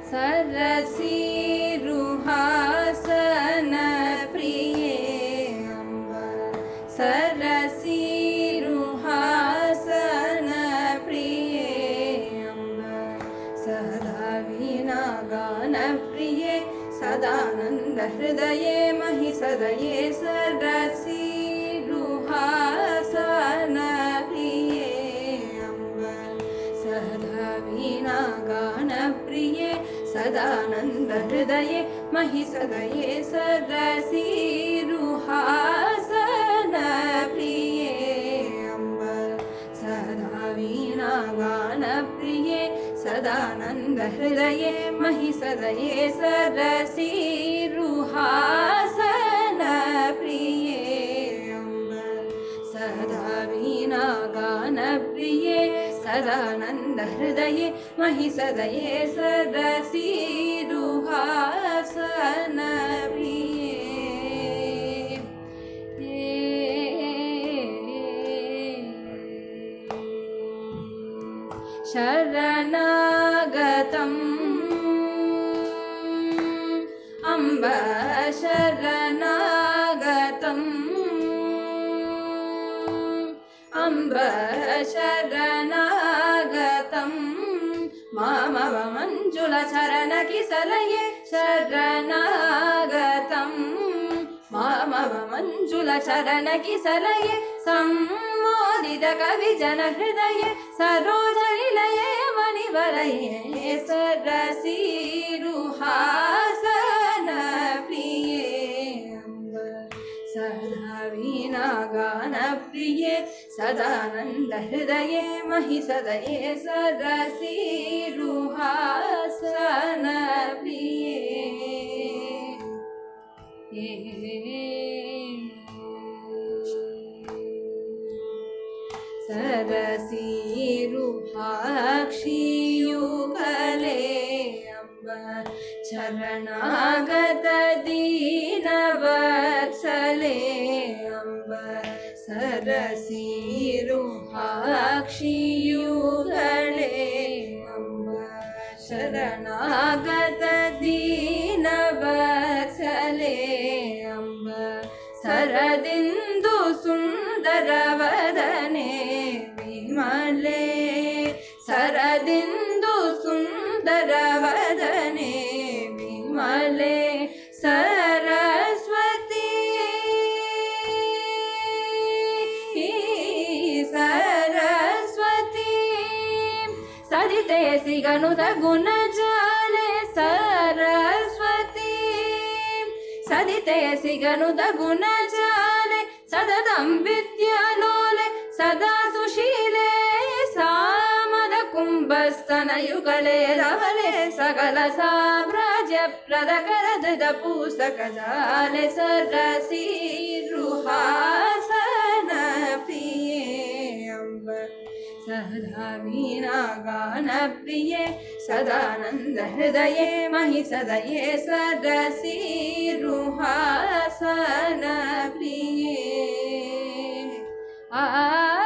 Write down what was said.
सरसीरुहासनप्रिये अम्ब सरसीरुहासनप्रिये अम्ब सदा वीणागानप्रिये सदानन्दहृदये महिसदये सरसीरुहासनप्रिये अम्ब सदा वीणागानप्रिये सदानन्दहृदये महिसदये सरसीरुहासनप्रिये अम्ब सदा वीणागानप्रिये सदानन्दहृदये महिसदये सरसीरुहासनप्रिये अम्ब सदा वीणागानप्रिये सदानन्दहृदये महिसदये सरसीरुहासनप्रिये शरणागतम् अम्ब शरणागतम् अम्ब शरणागतम् मामव मञ्जुलचरणकिसलये शरणागतम् मामव मञ्जुलचरणकिसलये सम्मोदितकविजनहृदये सरोजनिलये मणिवलये सरसीरुहासनप्रिये अम्ब सदा वीणागानप्रिये सदानन्दहृदये महिसदये सरसीरुहासनप्रिये सरसीरुहाक्षियुगले अम्ब शरणागत दीनवत्सले अम्ब सरसीरुहाक्षियुगले अम्ब शरणागत दीनवत्सले अम्ब सरदिन्दु सुन्दरवदने विमले सरदिन्दु सुन्दरवदने विमले सरस्वती सरस्वती सदिते सिगनुत गुणजाले सरस्वती सदिते सिगनुत गुणजाले सततं विद्यालोले सदा सुशीले सामद कुम्भस्तनयुगले धवले सकल साम्राज्यप्रदकरधृत पुस्तकजाले सरसीरुहासनप्रिये अम्ब सदा वीणागानप्रिये सदानन्दहृदये महिसदये सरसीरुहासनप्रिये